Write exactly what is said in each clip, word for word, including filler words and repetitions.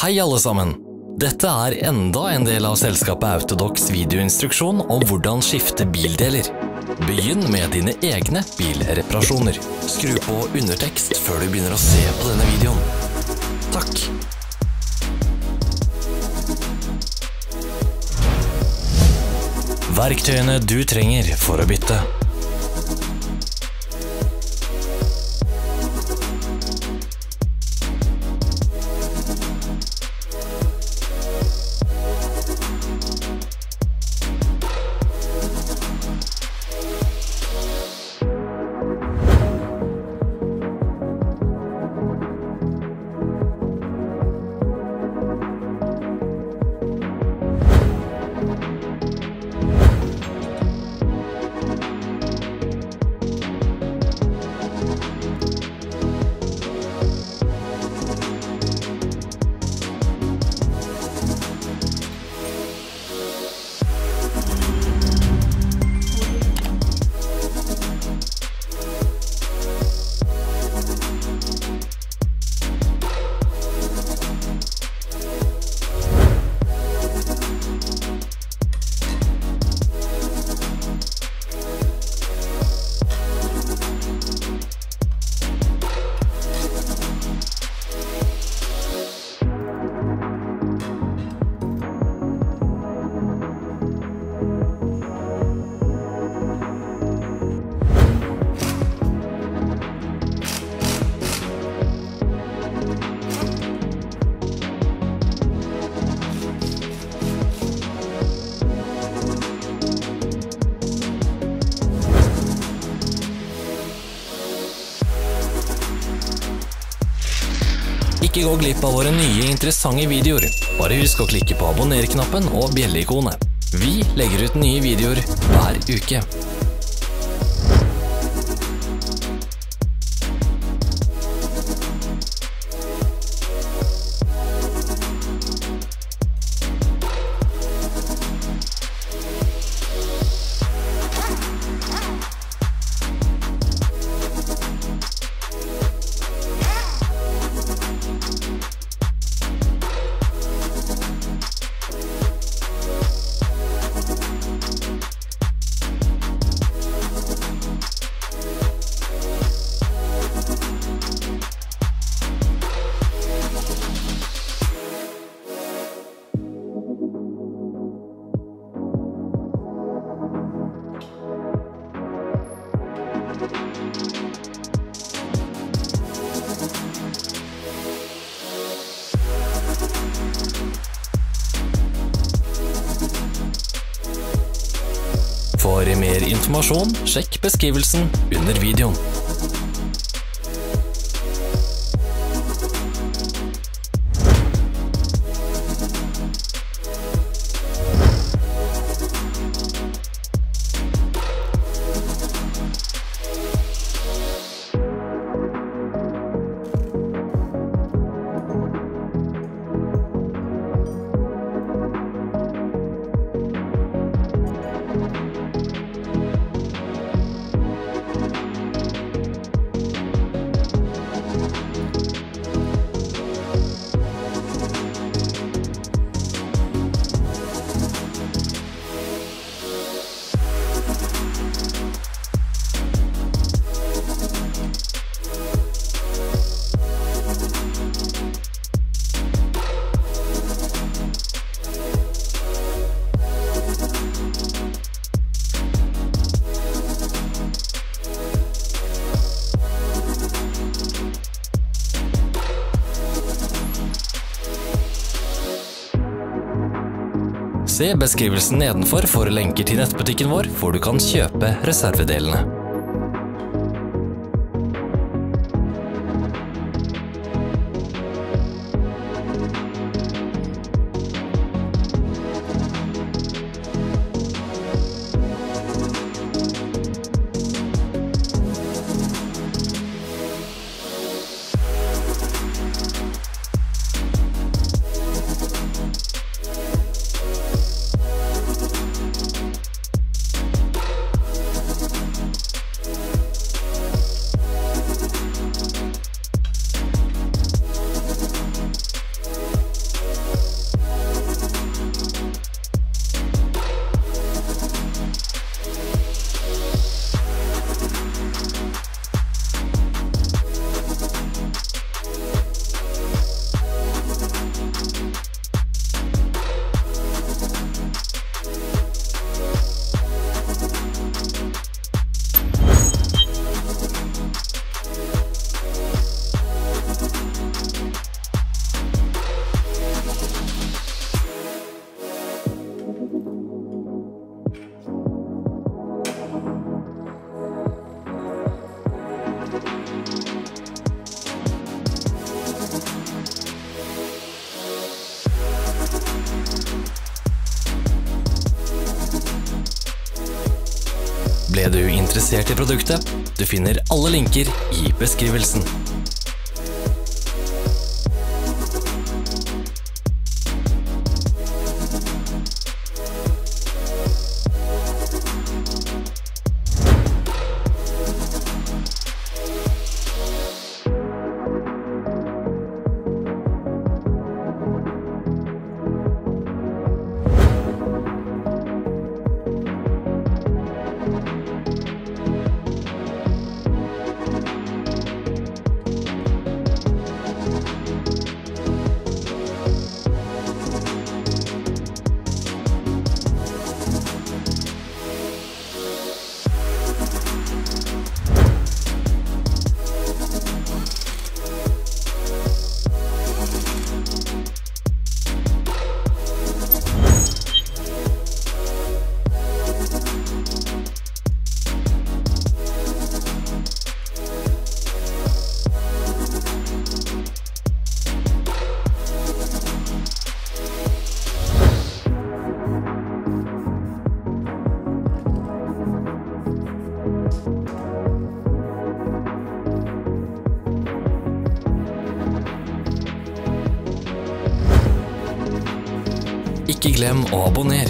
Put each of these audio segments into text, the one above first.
Hei alle sammen! Dette er enda en del av selskapet Autodocs videoinstruksjon om hvordan skifte bildeler. Begynn med dine egne bilreparasjoner. Skru på undertekst før du begynner å se på denne videoen. Takk! Verktøyene du trenger for å bytte. Ikke gå glipp av våre nye interessante videoer. Bare husk å klikke på abonner-knappen og bjelle-ikonet. Vi legger ut nye videoer hver uke. For mer informasjon, sjekk beskrivelsen under videoen. Se beskrivelsen nedenfor for lenker til nettbutikken vår, hvor du kan kjøpe reservedelene. du interessert i produktet? Du finner alle linker i beskrivelsen. Ikke glem å abonnere.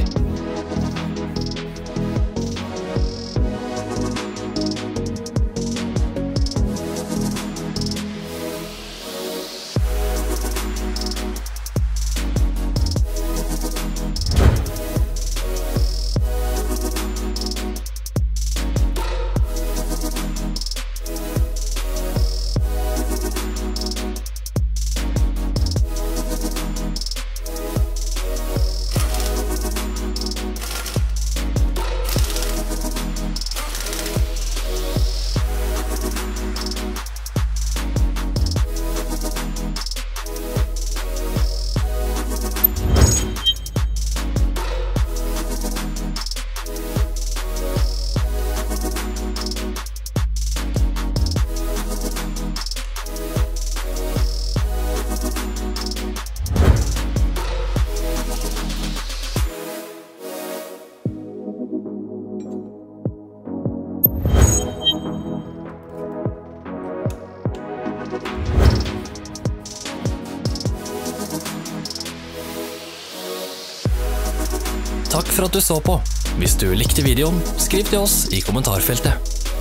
Takk for at du så på. Hvis du likte videoen, skriv til oss i kommentarfeltet.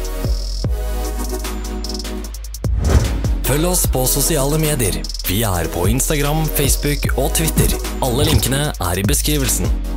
Følg oss på sosiale medier. Vi er på Instagram, Facebook og Twitter. Alle linkene er i beskrivelsen.